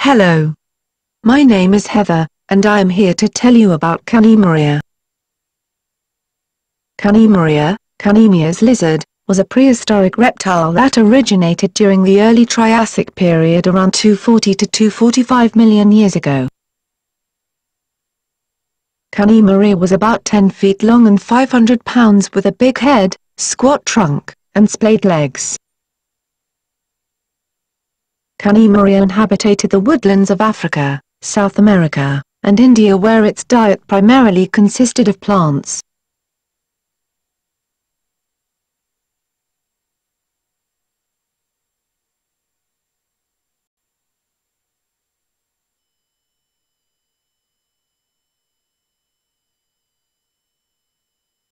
Hello. My name is Heather, and I am here to tell you about Kannemeyeria. Kannemeyeria's lizard, was a prehistoric reptile that originated during the early Triassic period around 240 to 245 million years ago. Kannemeyeria was about 10 feet long and 500 pounds with a big head, squat trunk, and splayed legs. Kannemeyeria inhabited the woodlands of Africa, South America, and India, where its diet primarily consisted of plants.